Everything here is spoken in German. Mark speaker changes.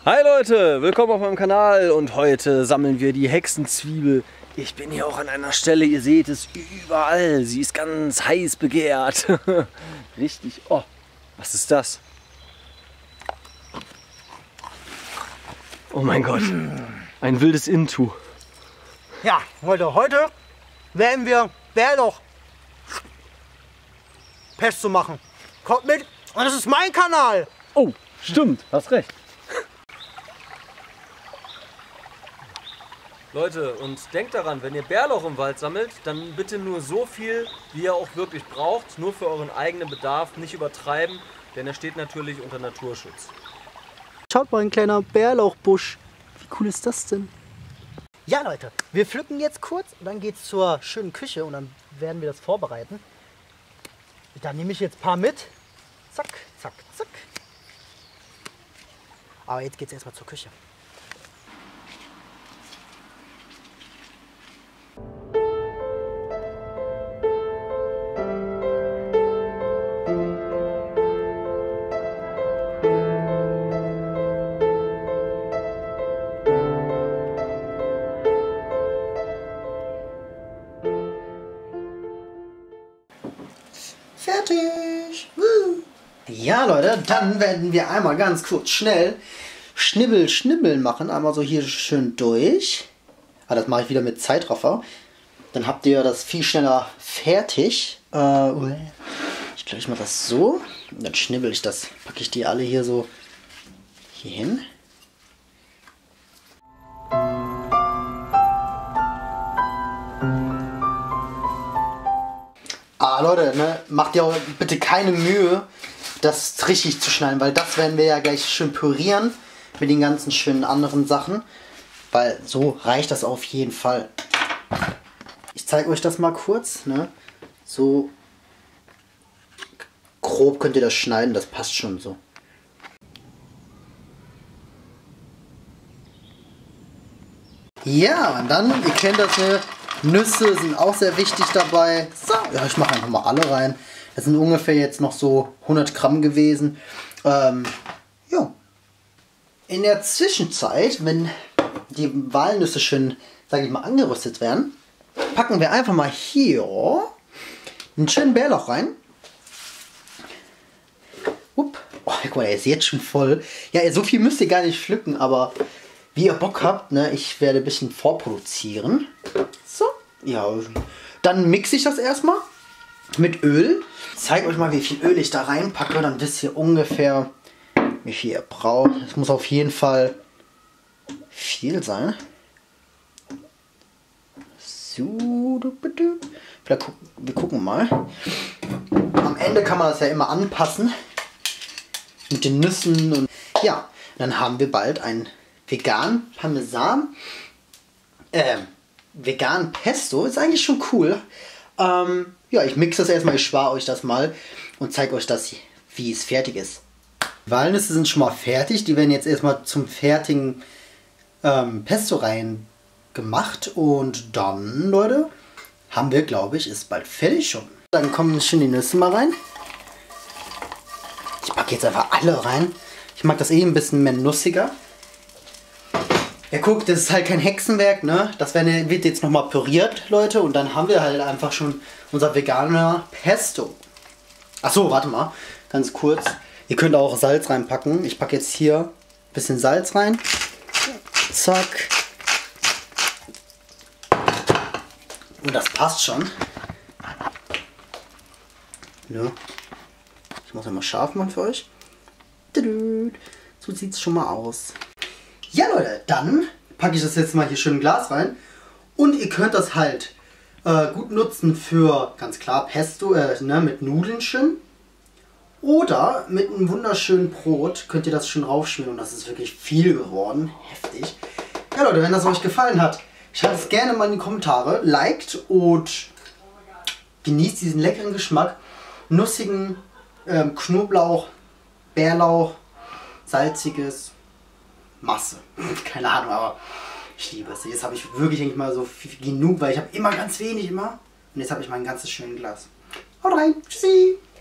Speaker 1: Hi Leute, willkommen auf meinem Kanal und heute sammeln wir die Hexenzwiebel. Ich bin hier auch an einer Stelle, ihr seht es überall. Sie ist ganz heiß begehrt. Richtig. Oh, was ist das? Oh mein Gott, ein wildes Intu.
Speaker 2: Ja, Leute, heute werden wir Bärlauch-Pesto machen. Kommt mit und das ist mein Kanal.
Speaker 1: Oh, stimmt, hast recht. Leute, und denkt daran, wenn ihr Bärlauch im Wald sammelt, dann bitte nur so viel, wie ihr auch wirklich braucht, nur für euren eigenen Bedarf, nicht übertreiben, denn er steht natürlich unter Naturschutz.
Speaker 2: Schaut mal, ein kleiner Bärlauchbusch. Wie cool ist das denn? Ja, Leute, wir pflücken jetzt kurz und dann geht's zur schönen Küche und dann werden wir das vorbereiten. Da nehme ich jetzt ein paar mit. Zack, zack, zack. Aber jetzt geht's erstmal zur Küche. Fertig! Woo. Ja, Leute, dann werden wir einmal ganz kurz schnell Schnibbeln machen. Einmal so hier schön durch. Ah, das mache ich wieder mit Zeitraffer. Dann habt ihr das viel schneller fertig. Ich glaube, ich mache das so. Und dann schnibbel ich das. Packe ich die alle hier so hier hin. Leute, ne, macht ihr auch bitte keine Mühe, das richtig zu schneiden, weil das werden wir ja gleich schön pürieren mit den ganzen schönen anderen Sachen, weil so reicht das auf jeden Fall. Ich zeige euch das mal kurz, ne, so grob könnt ihr das schneiden, das passt schon so. Ja, und dann, ihr kennt das, ne, Nüsse sind auch sehr wichtig dabei. So, ja, ich mache einfach mal alle rein. Das sind ungefähr jetzt noch so 100 Gramm gewesen. Ja. In der Zwischenzeit, wenn die Walnüsse schön, sage ich mal, angerüstet werden, packen wir einfach mal hier einen schönen Bärlauch rein. Oh, guck mal, der ist jetzt schon voll. Ja, so viel müsst ihr gar nicht pflücken, aber wie ihr Bock habt, ne, ich werde ein bisschen vorproduzieren. So, ja, dann mixe ich das erstmal mit Öl. Ich zeige euch mal, wie viel Öl ich da reinpacke, dann wisst ihr ungefähr, wie viel ihr braucht. Es muss auf jeden Fall viel sein. So, vielleicht wir gucken mal. Am Ende kann man das ja immer anpassen mit den Nüssen und ja, dann haben wir bald ein vegan Parmesan, vegan Pesto, ist eigentlich schon cool. Ja, ich mixe das erstmal, ich spare euch das mal und zeige euch das, wie es fertig ist. Die Walnüsse sind schon mal fertig, die werden jetzt erstmal zum fertigen Pesto rein gemacht und dann, Leute, haben wir, glaube ich, ist bald fertig schon. Dann kommen schon die Nüsse mal rein. Ich packe jetzt einfach alle rein. Ich mag das eh ein bisschen mehr nussiger. Ja, guckt, das ist halt kein Hexenwerk, ne? Das wird jetzt nochmal püriert, Leute. Und dann haben wir halt einfach schon unser veganer Pesto. Achso, warte mal. Ganz kurz. Ihr könnt auch Salz reinpacken. Ich packe jetzt hier ein bisschen Salz rein. Zack. Und das passt schon. Ja. Ich muss ja mal scharf machen für euch. So sieht es schon mal aus. Ja, Leute, dann packe ich das jetzt mal hier schön in ein Glas rein. Und ihr könnt das halt gut nutzen für, ganz klar, Pesto, ne, mit Nudeln schön. Oder mit einem wunderschönen Brot könnt ihr das schön raufschmieren. Und das ist wirklich viel geworden. Heftig. Ja, Leute, wenn das euch gefallen hat, schreibt es gerne mal in die Kommentare. Liked und genießt diesen leckeren Geschmack. Nussigen Knoblauch, Bärlauch, salziges Masse. Keine Ahnung, aber ich liebe es. Jetzt habe ich wirklich, denke ich mal, so viel genug, weil ich habe immer ganz wenig immer. Und jetzt habe ich mein ganzes schönes Glas. Haut rein. Tschüssi.